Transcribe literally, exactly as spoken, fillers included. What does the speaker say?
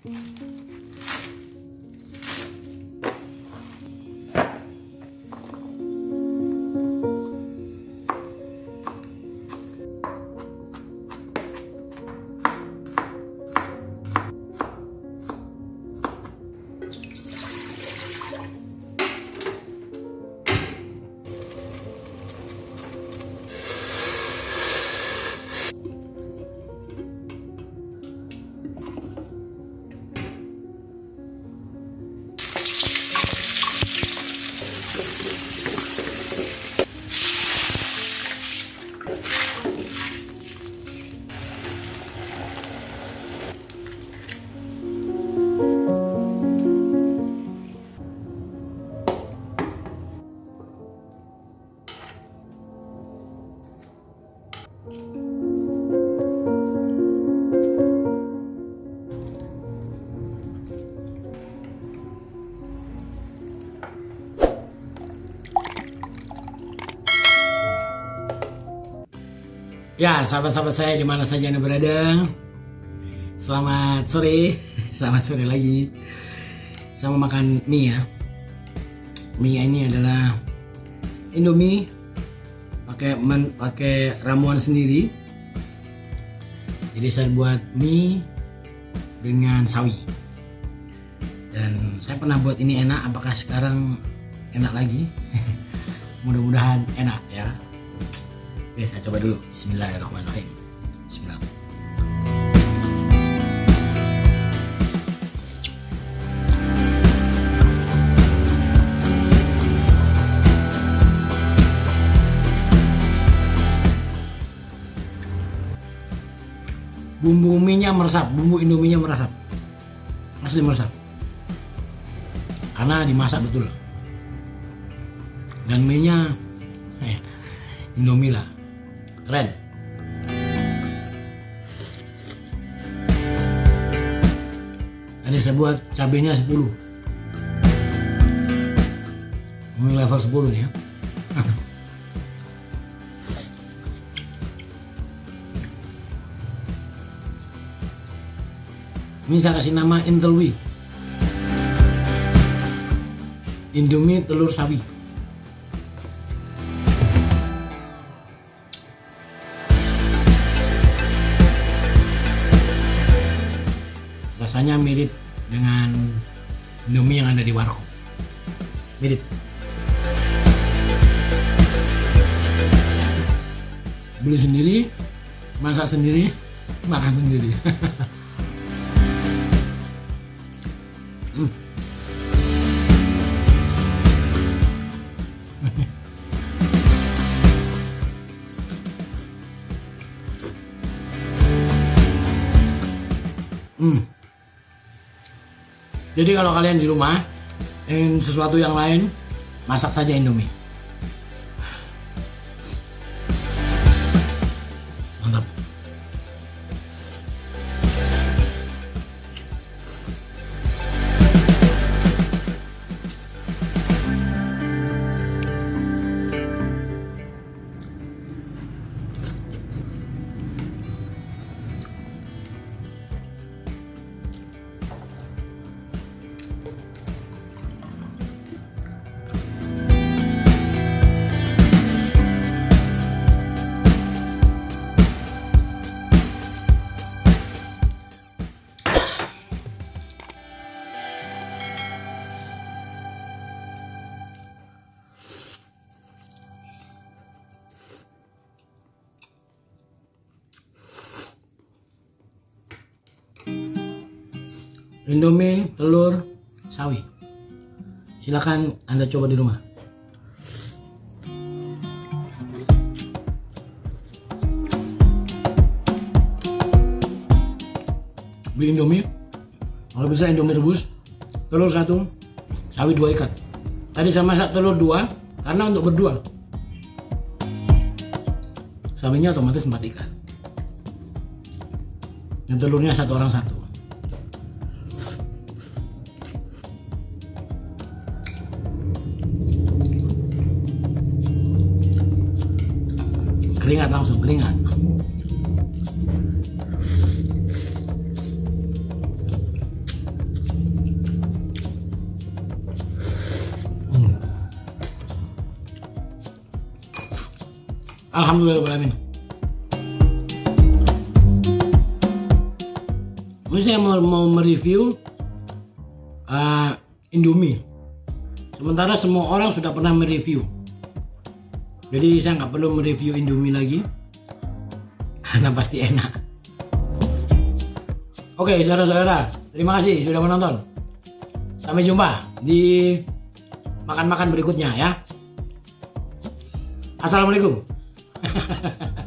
Ya, sahabat-sahabat saya di mana saja Anda berada, selamat sore, selamat sore lagi. Saya mau makan mie ya. Mie ini adalah Indomie pakai men, pakai ramuan sendiri. Jadi saya buat mie dengan sawi. Dan saya pernah buat ini enak, apakah sekarang enak lagi? Mudah-mudahan enak ya. Oke, saya coba dulu. Bismillahirrahmanirrahim. Bismillah. Bumbu mie-nya meresap, bumbu Indominya meresap. Asli meresap. Karena dimasak betul. Dan mie-nya eh, Indomie lah. Keren. Tadi saya buat cabenya sepuluh. Ini level sepuluh nih ya. Ini saya kasih nama Intelwi. Indomie telur sawi. Rasanya mirip dengan Indomie yang ada di warkop. Mirip. Beli sendiri, masak sendiri, makan sendiri. hmm. hmm. Jadi kalau kalian di rumah ingin sesuatu yang lain, masak saja Indomie. Mantap. Indomie telur sawi. Silakan Anda coba di rumah. Beli Indomie, kalau bisa Indomie rebus, telur satu, sawi dua ikat. Tadi saya masak telur dua karena untuk berdua. Sawinya otomatis empat ikat. Dan telurnya satu orang satu. Keringat langsung, keringat. Alhamdulillahirobbilalamin. Ini saya mau, mau mereview uh, Indomie. Sementara semua orang sudah pernah mereview. Jadi saya nggak perlu mereview Indomie lagi. Karena pasti enak. Oke saudara-saudara, terima kasih sudah menonton. Sampai jumpa di makan-makan berikutnya ya. Assalamualaikum.